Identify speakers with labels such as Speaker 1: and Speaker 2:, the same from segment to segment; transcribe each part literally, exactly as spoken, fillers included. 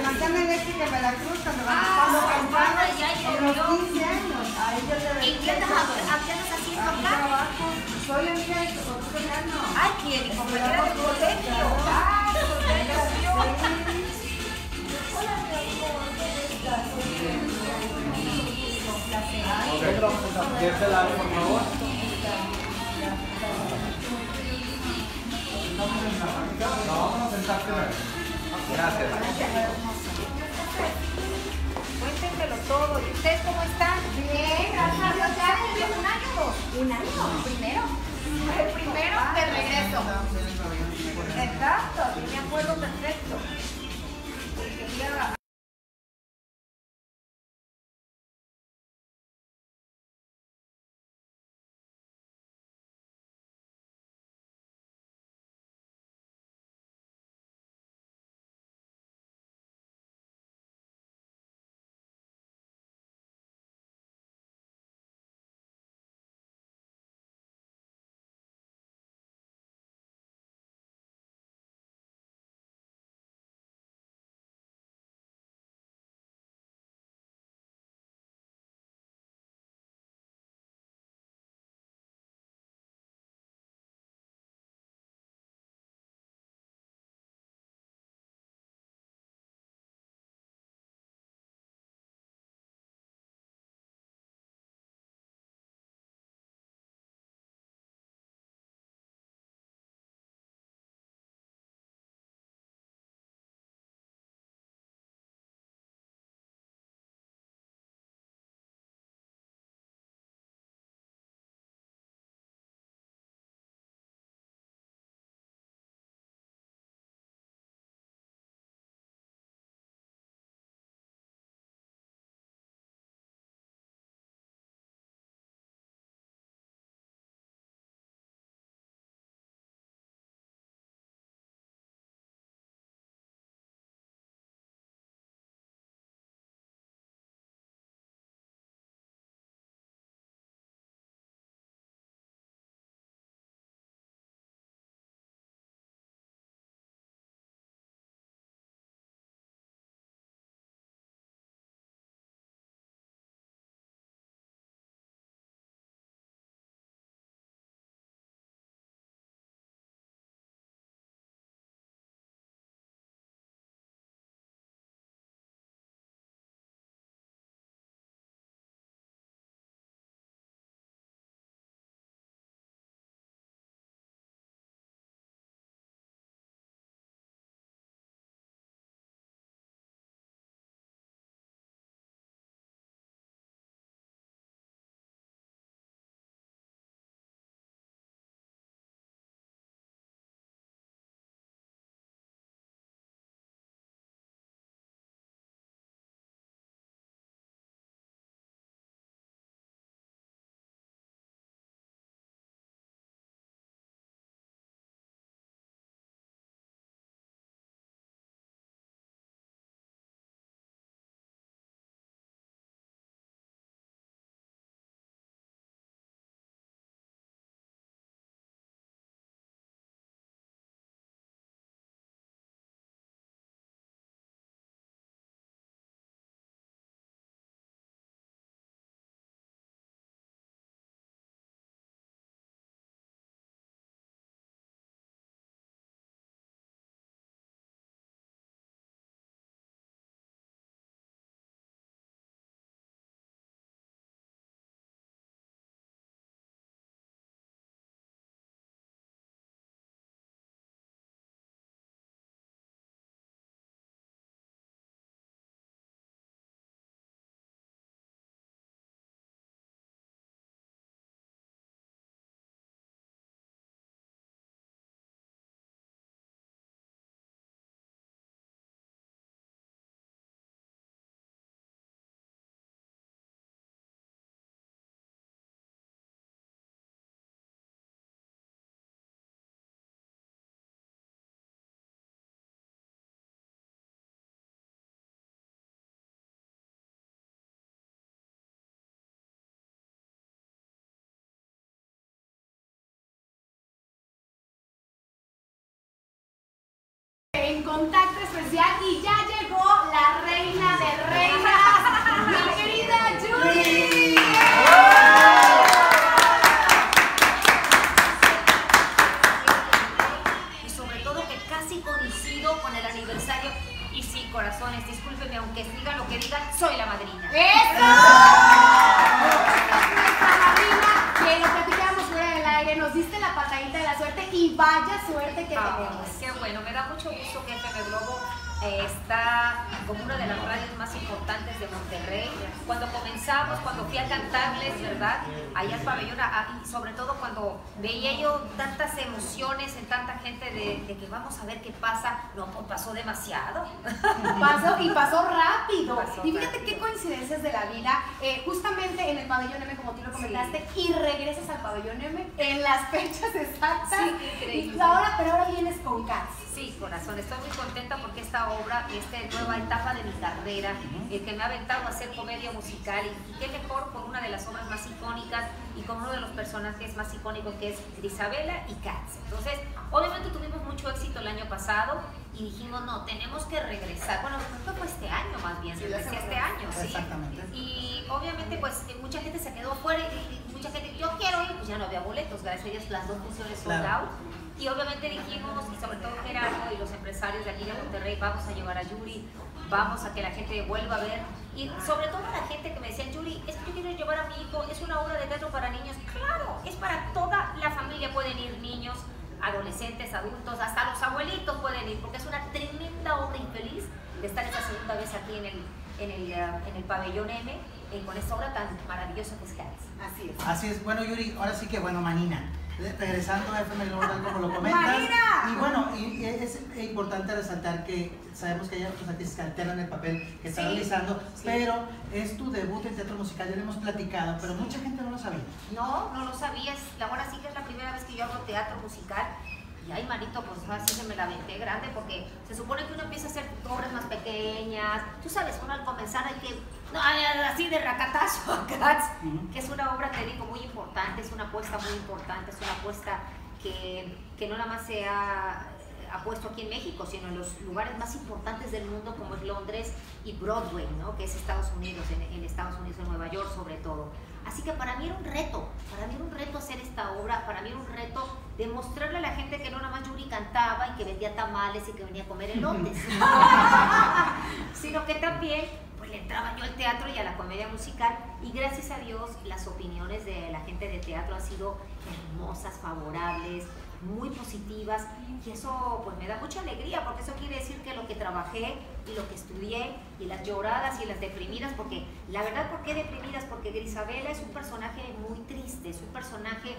Speaker 1: manzana eléctrica en Veracruz, cuando
Speaker 2: Ah,
Speaker 1: cuando cantaba
Speaker 2: ya
Speaker 1: en
Speaker 2: llovió.
Speaker 1: los quince años. Ahí yo te
Speaker 2: ¿Y qué andas apenas haciendo
Speaker 1: Aquí
Speaker 2: acá?
Speaker 1: trabajo. Soy empleado, soy no.
Speaker 2: Ay, que mi compañera del colegio. Ah, ya llovió. Hola, mi amor, ¿cómo estás?
Speaker 3: Ok, ¿quieres el lado, por favor? No, vamos a sentarte. Gracias.
Speaker 2: Cuéntenmelo todo. ¿Y ustedes cómo están?
Speaker 1: Bien, gracias a Dios.
Speaker 2: ¿Ya cumplió un año o dos? ¿Un año? ¿Primero? El primero de regreso. Exacto, sí me acuerdo perfecto. Quería aniversario. Y sí, corazones, discúlpenme, aunque diga lo que digan, soy la madrina.
Speaker 4: ¡Eso! Nuestra madrina, que lo platicamos fuera del aire, nos diste la patadita de la suerte y vaya suerte que
Speaker 2: Ah,
Speaker 4: tenemos.
Speaker 2: qué bueno, me da mucho gusto que F M Globo eh, está como una de las radios más importantes de Monterrey. Cuando comenzamos, cuando fui a cantarles, ¿verdad? Allá al pabellón, a- y sobre todo cuando veía yo tantas emociones en tanta gente de, de que vamos a ver qué pasa, no, pues pasó demasiado.
Speaker 4: Pasó y pasó rápido.
Speaker 2: Pasó
Speaker 4: y fíjate
Speaker 2: rápido.
Speaker 4: qué coincidencias de la vida. Eh, justamente en el pabellón M, como tú lo comentaste, y regresas al pabellón M en las fechas exactas.
Speaker 2: Sí, qué increíble.
Speaker 4: Y ahora, pero ahora vienes con Cats.
Speaker 2: Sí, corazón, estoy muy contenta porque esta obra, esta nueva etapa de mi carrera, el que me ha aventado a hacer comedia musical, y, y qué mejor con una de las obras más icónicas y con uno de los personajes más icónicos que es Grisabela y Cats. Entonces, obviamente tuvimos mucho éxito el año pasado y dijimos, no, tenemos que regresar. Bueno, esto fue este año más bien, regresé este año, sí.
Speaker 5: Exactamente.
Speaker 2: Y obviamente pues eh, mucha gente se quedó afuera y, y mucha gente, yo quiero ir, pues ya no había boletos, gracias a Dios las dos funciones sold
Speaker 5: Claro.
Speaker 2: out. Y obviamente dijimos, y sobre todo Gerardo y los empresarios de aquí de Monterrey, vamos a llevar a Yuri, vamos a que la gente vuelva a ver. Y sobre todo la gente que me decía, Yuri, es que yo quiero llevar a mi hijo, es una obra de teatro para niños. Claro, es para toda la familia, pueden ir niños, adolescentes, adultos, hasta los abuelitos pueden ir, porque es una tremenda obra infeliz de estar esta segunda vez aquí en el, en el, uh, en el pabellón M, eh, con esta obra tan maravillosa que es Cats.
Speaker 4: Así es.
Speaker 5: Así es. Bueno, Yuri, ahora sí que, bueno, Manina, regresando a F M Globo, tal como lo comentas.
Speaker 4: ¡Manina!
Speaker 5: Y bueno, y, y es importante resaltar que sabemos que hay otros artistas que alternan el papel que está
Speaker 2: Sí,
Speaker 5: realizando,
Speaker 2: sí.
Speaker 5: pero es tu debut en teatro musical, ya lo hemos platicado, pero mucha gente no lo sabía.
Speaker 2: No, no lo sabías. Ahora sí que es la primera vez que yo hago teatro musical. Y ay, manito, pues así se me la aventé grande, porque se supone que uno empieza a hacer obras más pequeñas. Tú sabes, uno al comenzar hay que, no, así de racatazo a Cats,
Speaker 5: Ujú.
Speaker 2: que es una obra, te digo, muy importante, es una apuesta muy importante, es una apuesta que, que no nada más se ha ha puesto aquí en México, sino en los lugares más importantes del mundo como es Londres y Broadway, ¿no? Que es Estados Unidos, en, en Estados Unidos, en Nueva York sobre todo. Así que para mí era un reto, para mí era un reto hacer esta obra, para mí era un reto demostrarle a la gente que no nada más Yuri cantaba y que vendía tamales y que venía a comer elotes, sino que también pues le entraba yo al teatro y a la comedia musical, y gracias a Dios las opiniones de la gente de teatro han sido hermosas, favorables, muy positivas, y eso pues me da mucha alegría, porque eso quiere decir que lo que trabajé y lo que estudié y las lloradas y las deprimidas, porque la verdad, ¿por qué deprimidas? Porque Grisabela es un personaje muy triste, es un personaje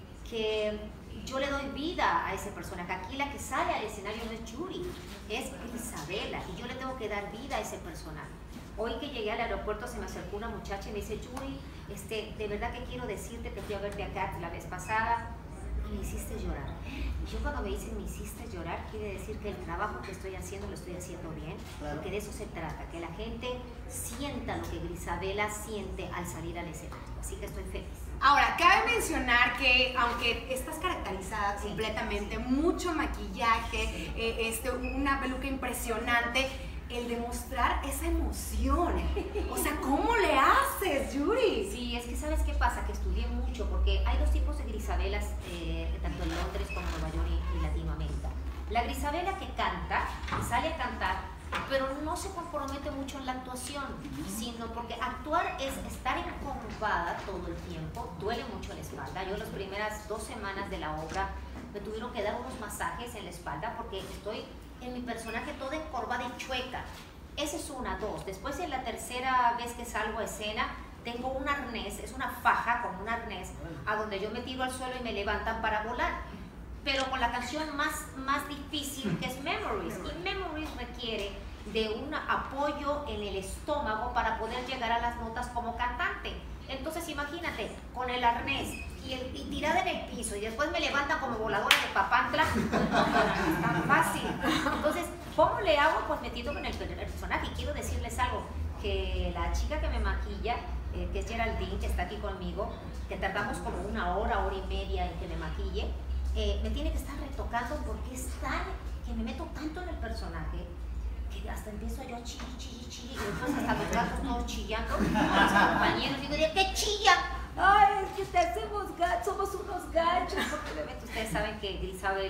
Speaker 2: que yo le doy vida a ese personaje. Aquí la que sale al escenario no es Yuri, es Grisabela, y yo le tengo que dar vida a ese personaje. Hoy que llegué al aeropuerto se me acercó una muchacha y me dice, Yuri, este, de verdad que quiero decirte que fui a verte acá la vez pasada y me hiciste llorar. Y yo cuando me dicen me hiciste llorar, quiere decir que el trabajo que estoy haciendo lo estoy haciendo bien,
Speaker 5: Claro.
Speaker 2: porque de eso se trata, que la gente sienta lo que Grisabela siente al salir al escenario. Así que estoy feliz.
Speaker 4: Ahora, cabe mencionar que aunque estás caracterizada
Speaker 2: Sí.
Speaker 4: completamente, mucho maquillaje, eh, este, una peluca impresionante, el demostrar esa emoción, o sea, ¿cómo le haces, Yuri?
Speaker 2: Sí, es que ¿sabes qué pasa? Que estudié mucho, porque hay dos tipos de Grisabelas, eh, tanto en Londres como en Nueva York y, y Latinoamérica. La Grisabela que canta, que sale a cantar, pero no se compromete mucho en la actuación, sino porque actuar es estar encorvada todo el tiempo, duele mucho la espalda. Yo las primeras dos semanas de la obra me tuvieron que dar unos masajes en la espalda porque estoy en mi personaje toda encorvada y chueca. Esa es una, dos. Después en la tercera vez que salgo a escena, tengo un arnés, es una faja con un arnés, a donde yo me tiro al suelo y me levantan para volar. Pero con la canción más, más difícil, que es Memories. Y Memories requiere de un apoyo en el estómago para poder llegar a las notas como cantante. Entonces imagínate, con el arnés y, el, y tirada en el piso, y después me levantan como voladora de Papantla, pues no, no es tan fácil. Entonces, ¿cómo le hago? Pues metiendo con el, el personaje. Y quiero decirles algo, que la chica que me maquilla, eh, que es Geraldine, que está aquí conmigo, que tardamos como una hora, hora y media en que me maquille, eh, me tiene que estar retocando porque es tan, que me meto tanto en el personaje, que hasta empiezo yo a chilli, chilli, chilli, y después hasta los gatos todos chillando, con mis compañeros, digo, ¿qué chilla? Ay, es que ustedes somos gachos, somos unos gachos, porque obviamente ustedes saben que Grisabela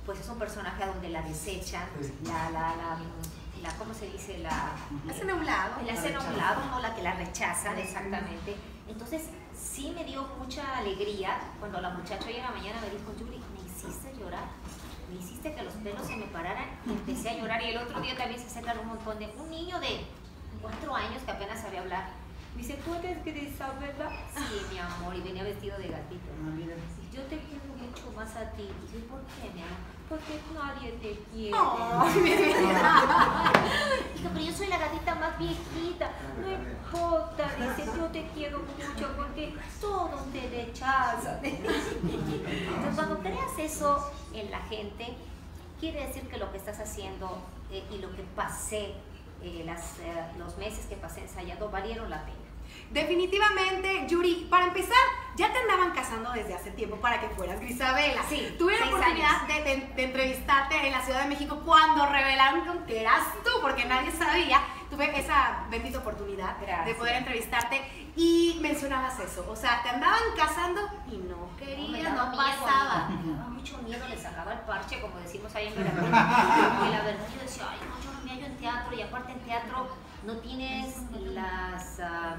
Speaker 2: pues es un personaje a donde la desechan, la, la, la, la, ¿cómo se dice? La,
Speaker 4: hacen a un lado.
Speaker 2: la hacen a un lado, ¿no? La que la rechazan, exactamente. Entonces, sí me dio mucha alegría cuando la muchacha hoy en la mañana me dijo, Yuri, me hiciste llorar, me hiciste que los pelos se me pararan y empecé a llorar. Y el otro día también se acercan un montón de, un niño de cuatro años que apenas sabía hablar, me dice, ¿tú eres Grisabela? Sí, mi amor, y venía vestido de gatito. Yo te quiero mucho más a ti. Dice, ¿por qué, mi amor? Porque nadie te quiere.
Speaker 4: Ay, mi vida.
Speaker 2: Dijo, pero yo soy la gatita más viejita. No importa, dice, yo te quiero mucho porque todos te rechazan. Entonces, cuando creas eso en la gente, quiere decir que lo que estás haciendo eh, y lo que pasé, eh, las, eh, los meses que pasé ensayando, valieron la pena.
Speaker 4: Definitivamente, Yuri, para empezar, ya te andaban casando desde hace tiempo para que fueras Grisabela.
Speaker 2: Sí,
Speaker 4: tuve la
Speaker 2: seis
Speaker 4: oportunidad
Speaker 2: años.
Speaker 4: de, de- de entrevistarte en la Ciudad de México cuando revelaron que eras tú, porque nadie sabía. Tuve esa bendita oportunidad
Speaker 2: Gracias.
Speaker 4: de poder entrevistarte y mencionabas eso. O sea, te andaban casando y no
Speaker 2: Me
Speaker 4: querías,
Speaker 2: daba
Speaker 4: no
Speaker 2: miedo,
Speaker 4: pasaba.
Speaker 2: Me daba mucho miedo, le sacaba el parche, como decimos ahí en Veracruz. Y la verdad yo decía, ay, no, yo no me hallo en teatro. Y aparte en teatro no tienes las... am,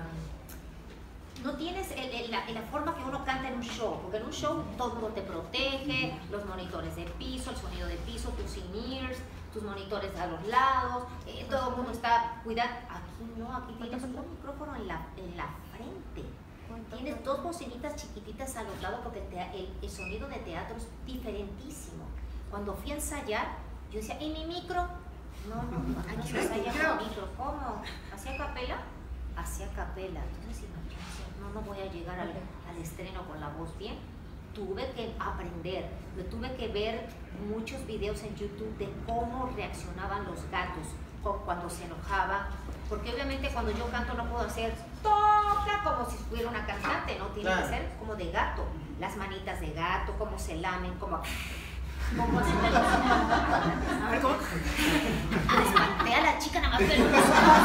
Speaker 2: no tienes el- el- la, la forma que uno canta en un show, porque en un show todo el mundo te protege, los monitores de piso, el sonido de piso, tus in-ears, tus monitores a los lados, eh, todo el mundo está cuidando. Aquí no, aquí tienes un micrófono en la, en la frente. Tienes dos bocinitas chiquititas a los lados porque el, tea- el- el sonido de teatro es diferentísimo. Cuando fui a ensayar, yo decía, ¿y mi micro? No, no, no, aquí no se ensaya con micro. ¿Cómo? ¿Hacía capela? Hacía capela. Entonces, imagínense, no, no voy a llegar al, al estreno con la voz bien. Tuve que aprender, me tuve que ver muchos videos en YouTube de cómo reaccionaban los gatos cu- cuando se enojaban, porque obviamente cuando yo canto no puedo hacer toca como si fuera una cantante, no, tiene
Speaker 5: Claro.
Speaker 2: que ser como de gato, las manitas de gato, cómo se lamen, cómo, cómo hacen los...
Speaker 4: A ver, ¿cómo?
Speaker 2: Ah, espanté a la chica nada más pero...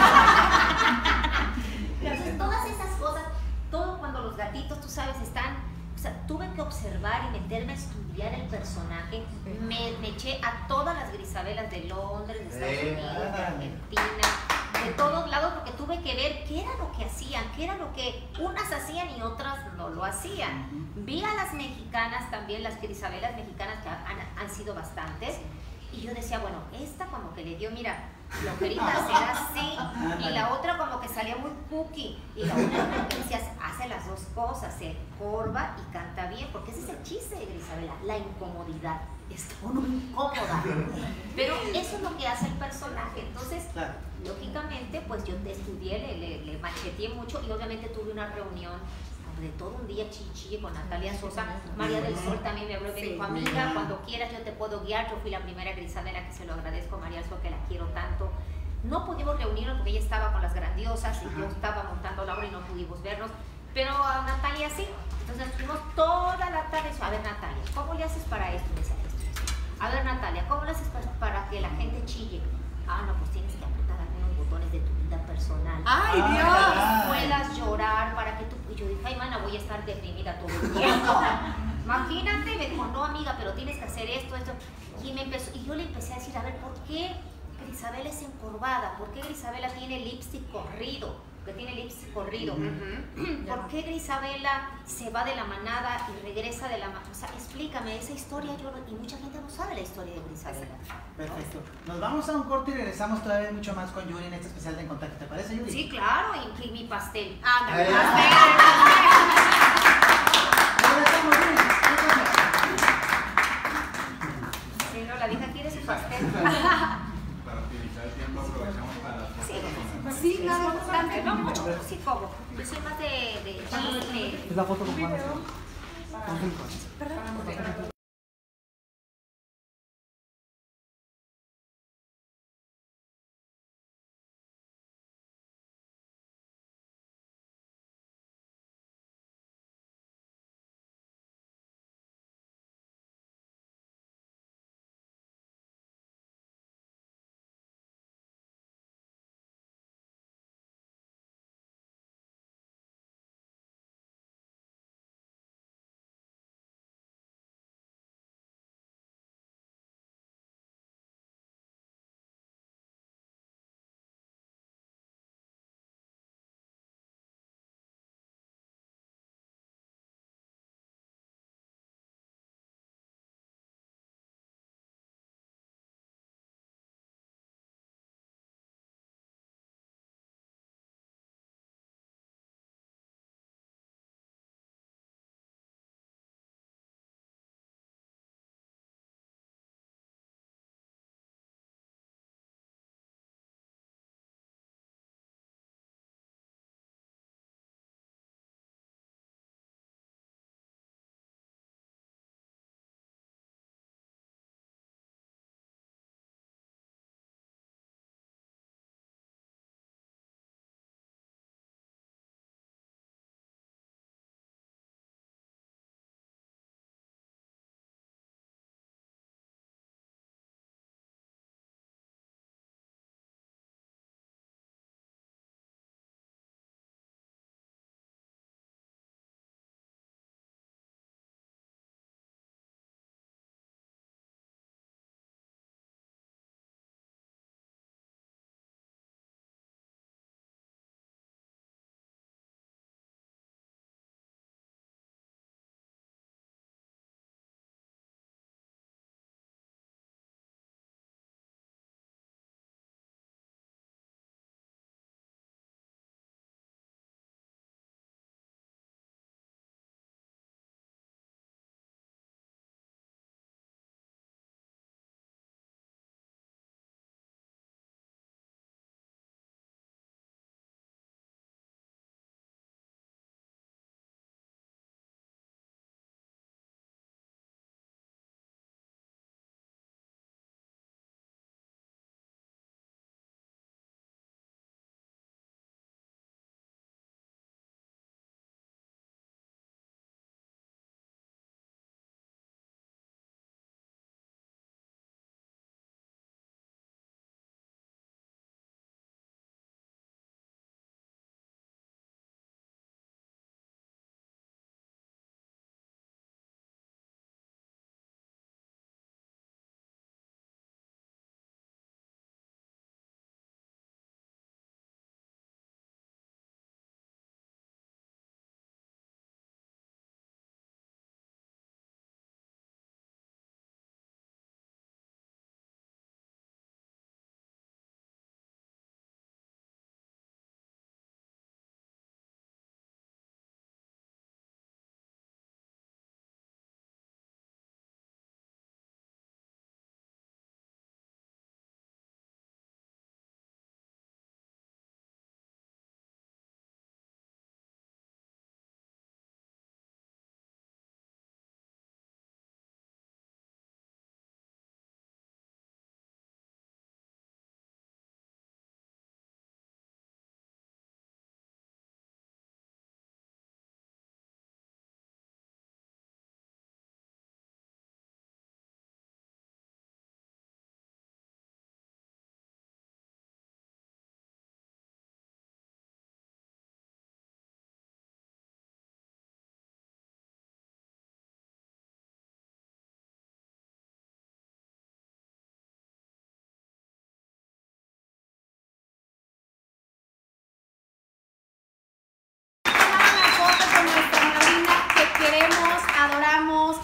Speaker 2: Entonces, todas esas cosas, todo cuando los gatitos, tú sabes, están... O sea, tuve que observar y meterme a estudiar el personaje. Me, me eché a todas las Grisabelas de Londres, de Estados
Speaker 5: Eh,
Speaker 2: Unidos, de
Speaker 5: ah.
Speaker 2: Argentina, de todos lados, porque tuve que ver qué era lo que hacían, qué era lo que unas hacían y otras no lo hacían. Vi a las mexicanas también, las Grisabelas mexicanas, que han, han sido bastantes, y yo decía, bueno, esta como que le dio, mira, lo quería hacer así, y la otra como que salía muy cookie, y la otra que decías, hace las dos cosas, se corva y canta bien, porque ese es el chiste de Grisabela, la incomodidad, está uno incómoda, pero eso es lo que hace el personaje. Entonces,
Speaker 5: Claro.
Speaker 2: lógicamente, pues yo te estudié, le, le, le macheteé mucho, y obviamente tuve una reunión de todo un día chichi con Natalia Sosa. María del Sol también me habló y me
Speaker 4: Sí.
Speaker 2: dijo, amiga, cuando quieras yo te puedo guiar. Yo fui la primera Grisabela, que se lo agradezco a María del Sol, que la quiero tanto. No pudimos reunirnos porque ella estaba con las grandiosas y yo estaba montando la obra y no pudimos vernos, pero a Natalia sí. Entonces estuvimos toda la tarde. A ver, Natalia, ¿cómo le haces para esto? Me decía, esto, esto. A ver, Natalia, ¿cómo le haces para, para que la gente chille? Ah, no, pues tienes que apretar algunos botones de tu vida personal.
Speaker 4: ¡Ay,
Speaker 5: Ah,
Speaker 4: Dios!
Speaker 5: caray.
Speaker 2: Puedas llorar, para que tú... Y yo dije, ay, mana, voy a estar deprimida todo el tiempo. Imagínate, me dijo, no, amiga, pero tienes que hacer esto, esto. Y, me empezó, y yo le empecé a decir, a ver, ¿por qué Grisabela es encorvada? ¿Por qué Grisabela tiene lipstick corrido? Que tiene lipstick corrido. ¿Por qué Grisabela se va de la manada y regresa de la manada? O sea, explícame esa historia. Yo no- y mucha gente no sabe la historia de Grisabela.
Speaker 5: Perfecto. Nos vamos a un corte y regresamos todavía mucho más con Yuri en este especial de En Contacto. ¿Te parece, Yuri?
Speaker 2: Sí, claro, y, y mi pastel.
Speaker 4: Ándale,
Speaker 5: Eh.
Speaker 4: pastel.
Speaker 5: Regresamos, Yuri.
Speaker 2: Sí, no, la vieja quiere su pastel.
Speaker 3: Para utilizar el tiempo aprovechamos para las fotos.
Speaker 2: Sí,
Speaker 4: Sí, claro, bastante.
Speaker 2: no mucho, sí como. Yo soy más de, de chisme.
Speaker 5: Es la foto con Juan.
Speaker 4: Perdón.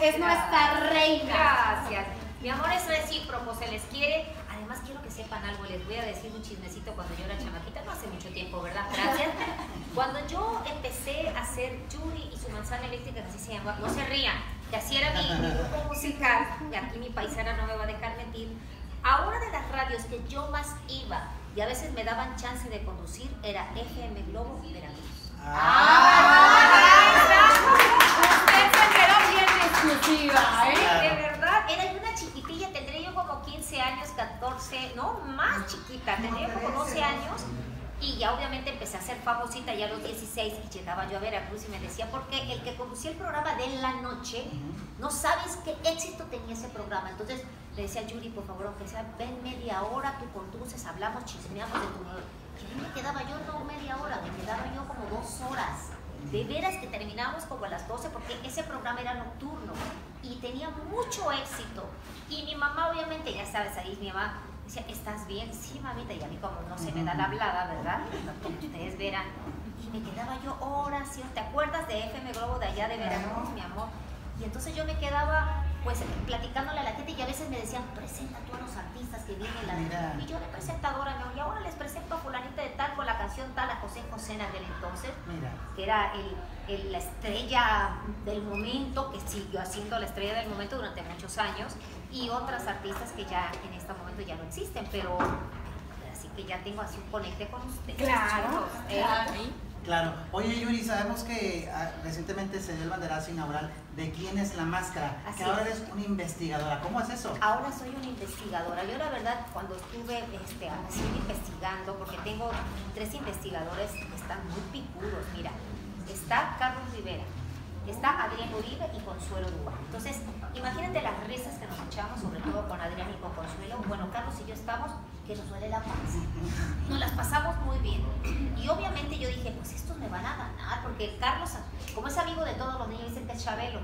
Speaker 4: es nuestra reina.
Speaker 2: Gracias. Mi amor es recíproco, se les quiere. Además quiero que sepan algo, les voy a decir un chismecito cuando yo era chamaquita, no hace mucho tiempo, ¿verdad? Gracias. Cuando yo empecé a hacer Yuri y su manzana eléctrica, que así se llama, no se rían, que así era mi, mi grupo musical, y aquí mi paisana no me va a dejar mentir, a una de las radios que yo más iba y a veces me daban chance de conducir era F M Globo Veracruz.
Speaker 4: ¡Ah! Usted se enteró bien exclusiva, ¿eh?
Speaker 2: Sí, de verdad, era yo una chiquitilla, tendría yo como quince años, catorce, no, más chiquita, tendría como doce años. Y ya obviamente empecé a ser famosita ya a los dieciséis y llegaba yo a Veracruz y me decía, porque el que conducía el programa de la noche, no sabes qué éxito tenía ese programa. Entonces le decía, Yuri, por favor, aunque sea, ven media hora, tú conduces, hablamos, chismeamos de tu... Y me quedaba yo no media hora, me quedaba yo como dos horas. De veras que terminábamos como a las doce porque ese programa era nocturno y tenía mucho éxito. Y mi mamá, obviamente, ya sabes, ahí mi mamá decía, ¿estás bien? Sí, mamita, y a mí como no se me da la hablada, ¿verdad? Como ustedes verán. Y me quedaba yo horas, ¿sí? ¿Te acuerdas de F M Globo de allá de Veracruz, mi amor? Y entonces yo me quedaba, pues, platicándole a la gente y a veces me decían, presenta tú a los artistas que vienen. La... Y yo, la presentadora, ¿no? Y ahora les presento a fulanita de tal con la canción tal, a José José en aquel entonces, Mira. que era el, el, la estrella del momento, que siguió siendo la estrella del momento durante muchos años, y otras artistas que ya en este momento ya no existen, pero así que ya tengo así un conecte con ustedes.
Speaker 4: Claro,
Speaker 2: chicos, ¿eh?
Speaker 4: claro.
Speaker 5: Claro. Oye, Yuri, sabemos que ah, recientemente se dio el banderazo inaugural de ¿Quién es la máscara?
Speaker 2: Así
Speaker 5: que ahora
Speaker 2: es.
Speaker 5: eres una investigadora. ¿Cómo es eso?
Speaker 2: Ahora soy una investigadora. Yo la verdad cuando estuve este, así investigando, porque tengo tres investigadores que están muy picudos, mira, está Carlos Rivera, está Adrián Uribe y Consuelo Duval. Entonces, imagínate las risas que nos echamos, sobre todo con Adrián y con Consuelo. Bueno, Carlos y yo estamos que nos duele la panza. Nos las pasamos muy bien. Y obviamente yo dije, pues estos me van a ganar, porque Carlos, como es amigo de todos los niños, dicen que es Chabelo.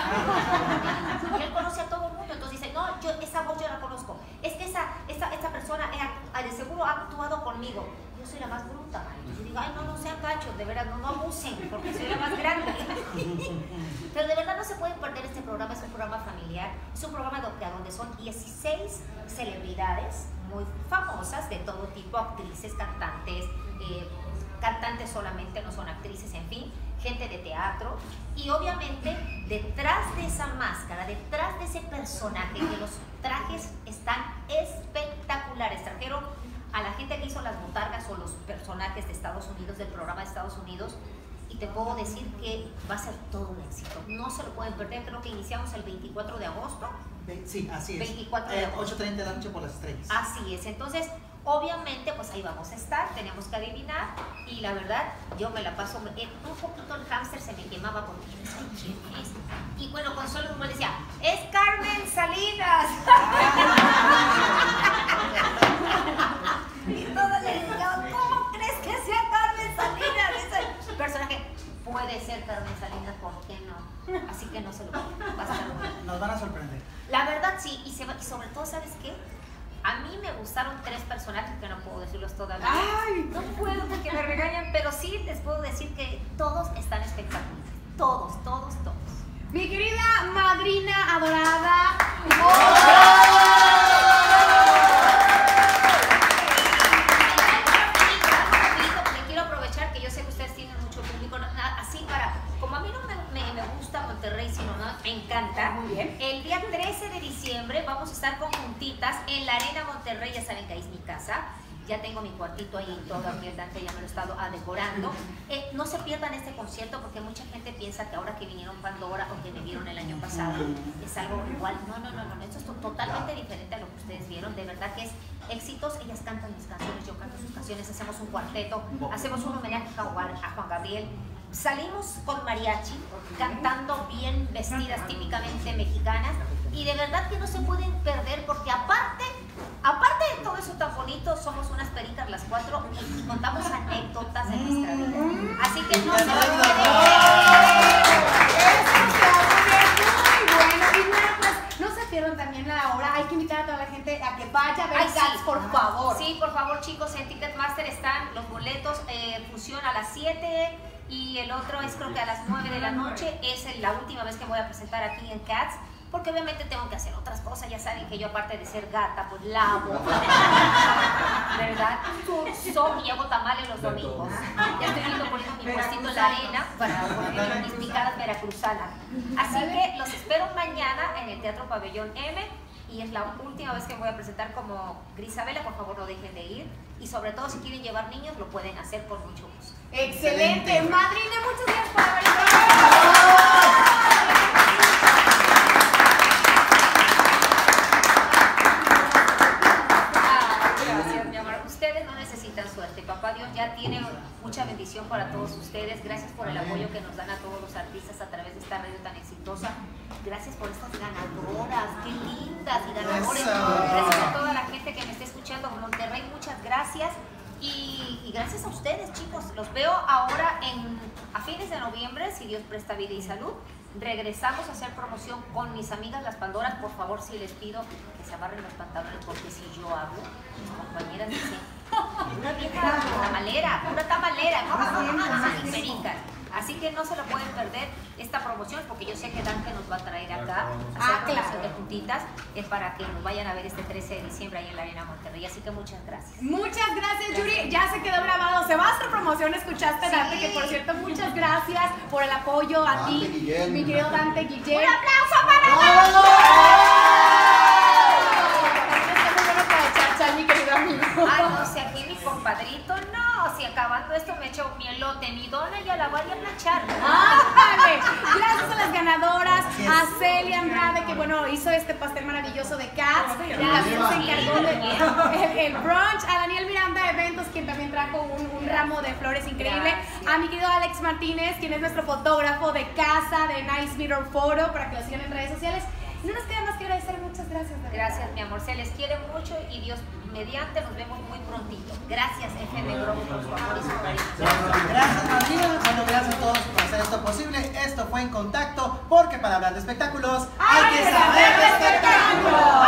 Speaker 2: Y él conoce a todo el mundo, entonces dice, no, yo esa voz yo la conozco. Es que esa, esa, esta persona ha, de seguro ha actuado conmigo. Yo soy la más bruta, man. Yo digo, ay, no, no sean cachos, de verdad, no, no abusen, porque soy la más grande. Pero de verdad no se pueden perder este programa, es un programa familiar, es un programa donde, donde son dieciséis celebridades muy famosas de todo tipo, actrices, cantantes, eh, cantantes solamente, no son actrices, en fin, gente de teatro. Y obviamente detrás de esa máscara, detrás de ese personaje, que los trajes están espectaculares. Trajeron a la gente que hizo las botargas o los personajes de Estados Unidos, del programa de Estados Unidos, y te puedo decir que va a ser todo un éxito. No se lo pueden perder, creo que iniciamos el veinticuatro de agosto.
Speaker 5: Sí, así es.
Speaker 2: veinticuatro de agosto.
Speaker 5: ocho treinta de la noche por las estrellas.
Speaker 2: Así es, entonces obviamente pues ahí vamos a estar, tenemos que adivinar y la verdad yo me la paso, eh, un poquito el hámster se me quemaba porque yo no sé quién es. Y bueno, Consuelo me decía, es Carmen Salinas. Y todos le decían, ¿cómo crees que sea Carmen Salinas? Ese personaje puede ser Carmen Salinas, ¿por qué no? Así que no se lo va a estar bueno.
Speaker 5: Nos van a sorprender.
Speaker 2: La verdad sí, y, se, y sobre todo, ¿sabes qué? A mí me gustaron tres personajes que no puedo decirlos todavía.
Speaker 4: Ay,
Speaker 2: no puedo porque me regañan, pero sí les puedo decir que todos están espectaculares. Todos, todos, todos.
Speaker 4: Mi querida madrina adorada.
Speaker 2: Porque quiero aprovechar que yo sé que ustedes tienen mucho público, así para, como a mí no me, me, me gusta Monterrey, sino no, me encanta.
Speaker 4: Muy bien.
Speaker 2: El día trece de diciembre vamos a estar conjuntitas en la Arena Monterrey, ya saben que ahí es mi casa. Ya tengo mi cuartito ahí y todo, aquí el Dante ya me lo he estado decorando. Eh, no se pierdan este concierto porque mucha gente piensa que ahora que vinieron Pandora o que me vieron el año pasado es algo igual. No, no, no, no, esto es totalmente diferente a lo que ustedes vieron. De verdad que es éxitos, ellas cantan mis canciones, yo canto sus canciones, hacemos un cuarteto, hacemos un homenaje a Juan, a Juan Gabriel. Salimos con mariachi, cantando bien vestidas, típicamente mexicanas, y de verdad que no se pueden perder porque aparte, aparte de todo eso tan bonito, somos unas peritas las cuatro y, y contamos anécdotas de nuestra vida. Así que no se lo pueden
Speaker 4: No se pierdan también la hora, hay que invitar a toda la gente a que vaya a ver
Speaker 2: Ay,
Speaker 4: Cats,
Speaker 2: sí.
Speaker 4: por favor.
Speaker 2: Sí, por favor, chicos, en Ticketmaster están los boletos, eh, función a las siete, y el otro es creo que a las nueve de la noche. Es la última vez que voy a presentar aquí en Cats, porque obviamente tengo que hacer otras cosas. Ya saben que yo, aparte de ser gata, pues lavo, ¿verdad? Curso y hago tamales los domingos. Ya estoy viendo poniendo mi puestito en la arena para poner mis picadas veracruzanas. Así que los espero mañana en el Teatro Pabellón M, y es la última vez que voy a presentar como Grisabela. Por favor, no dejen de ir, y sobre todo si quieren llevar niños lo pueden hacer con mucho gusto.
Speaker 4: Excelente, madrina, muchas gracias por haber estado.
Speaker 2: Ustedes no necesitan suerte, papá Dios ya tiene mucha bendición para todos ustedes. Gracias por el apoyo que nos dan a todos los artistas a través de esta radio tan exitosa. Gracias por estas ganadoras, qué lindas y ganadores. Gracias a toda la gente que me está escuchando en Monterrey, muchas gracias. Y, y gracias a ustedes, chicos. Los veo ahora en, a fines de noviembre, si Dios presta vida y salud. Regresamos a hacer promoción con mis amigas las Pandoras. Por favor, sí les pido que se amarren los pantalones, porque si yo hablo, mis compañeras dicen, una vieja tamalera, una tamalera, ¿no? Y perican. Así que no se lo pueden perder esta promoción, porque yo sé que Dante nos va a traer acá a hacer
Speaker 4: Ah,
Speaker 2: promoción
Speaker 4: claro.
Speaker 2: de juntitas, eh, para que nos vayan a ver este trece de diciembre ahí en la Arena Monterrey. Así que muchas gracias.
Speaker 4: Muchas gracias, Yuri. Ya se quedó grabado. Se va a hacer promoción. Escuchaste,
Speaker 2: Sí.
Speaker 4: Dante, que por cierto, muchas gracias por el apoyo a
Speaker 6: Dante
Speaker 4: ti,
Speaker 6: Guillén.
Speaker 4: mi querido Dante Guillén.
Speaker 2: ¡Un aplauso para
Speaker 4: ¡Bravo! Está muy bueno para echar chal, mi querido amigo.
Speaker 2: Ay, no sé, aquí mi compadrito, no. Si acabando esto me echo mi elote, mi dona, y a la voy a planchar.
Speaker 4: ¡Ándale! Gracias a las ganadoras, a Celia Andrade, que bueno, hizo este pastel maravilloso de Cats, y también se encargó del el, el brunch, a Daniel Miranda Eventos, quien también trajo un, un ramo de flores increíble,
Speaker 2: Gracias.
Speaker 4: a mi querido Alex Martínez, quien es nuestro fotógrafo de casa, de Nice Mirror Photo, para que lo sigan en redes sociales. No nos queda más que agradecer, muchas gracias. de verdad.
Speaker 2: Gracias, mi amor, se les quiere mucho, y Dios mediante nos vemos muy prontito. Gracias, F M Grow, por su amor y su cariño.
Speaker 5: Gracias, Martina. Bueno, gracias a todos por hacer esto posible. Esto fue En Contacto, porque para hablar de espectáculos hay que saber de espectáculos.